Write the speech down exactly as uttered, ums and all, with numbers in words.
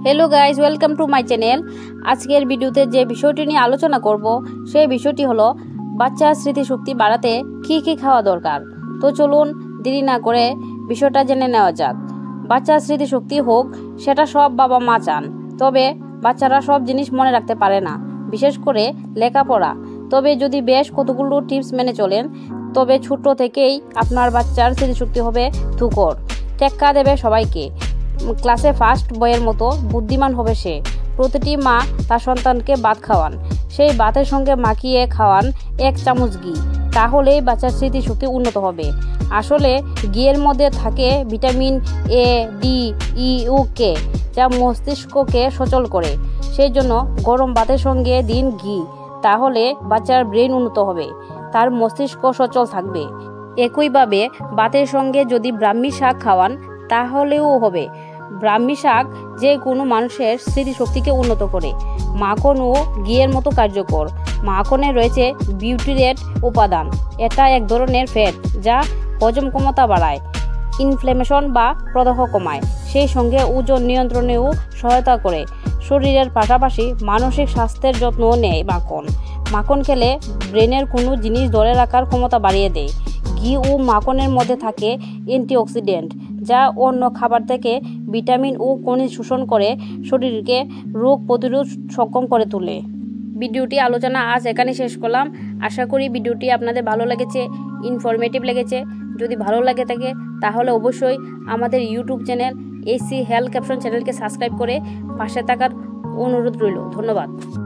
Hello guys welcome to my channel. आजकेर भिडियोते जे विषयटी निये आलोचना करब सेई विषयटी हलो बाच्चार स्मृतिशक्ति बाड़ाते की की खावा दरकार। तो चलुन देरी ना करे विषयटा जेने नेওয়া যাক। बाच्चार स्मृतिशक्ति होक सेटा सब बाबा मा चान, तबे बाच्चारा सब जिनिस मने राखते पारे ना, विशेष करे लेखापड़ा। तबे यदि बेश कतगुलो टिप्स मेने चलेन तबे छोटो थेकेई आपनार बाच्चार स्मृतिशक्ति होबे तुखर, टेक्का देबे सबाइके। क्लासे फार्स्ट बयेर मतो बुद्धिमान होबे से। प्रतिटी मा तार सन्तानके भात खाওয়ান, সেই ভাতের সঙ্গে মাখিয়ে খাওয়ান এক চামচ ঘি, তাহলেই বাচ্চার স্মৃতিশক্তি উন্নত হবে। আসলে ঘিয়ের মধ্যে থাকে ভিটামিন এ, ডি, ই ও কে, যা মস্তিষ্ককে সচল করে। সেই জন্য গরম ভাতের সঙ্গে দিন ঘি, তাহলে বাচ্চার ব্রেন উন্নত হবে, তার মস্তিষ্ক সচল থাকবে। একইভাবে ভাতের সঙ্গে যদি ব্রাহ্মী শাক খাওয়ান তাহলেও হবে। ব্রাহ্মী শাক যে কোনো মানুষের স্মৃতিশক্তিকে উন্নত করে। মাখন ও ঘিয়ের মতো কার্যকর। মাখনে রয়েছে বিউটিরেট উপাদান। এটা এক ধরনের ফ্যাট যা হজম ক্ষমতা বাড়ায়, ইনফ্লেমেশন বা প্রদাহ কমায়, সেই সঙ্গে ওজন নিয়ন্ত্রণেও সহায়তা করে। শরীরের পাশাপাশি মানসিক স্বাস্থ্যের যত্নও নেয় মাখন। মাখন খেলে ব্রেনের কোনো জিনিস ধরে রাখার ক্ষমতা বাড়িয়ে দেয়। ঘি ও মাখনের মধ্যে থাকে অ্যান্টিঅক্সিডেন্ট যা অন্য খাবার থেকে ভিটামিন ও খনিজ শোষণ করে শরীরকে রোগ প্রতিরোধ সক্ষম করে তোলে। ভিডিওটি আলোচনা আজ এখানে শেষ করলাম। আশা করি ভিডিওটি আপনাদের ভালো লেগেছে, ইনফরমেটিভ লেগেছে। যদি ভালো লাগে থাকে তাহলে অবশ্যই আমাদের YouTube channel AC health caption চ্যানেলকে সাবস্ক্রাইব করে পাশে থাকার অনুরোধ রইল। ধন্যবাদ।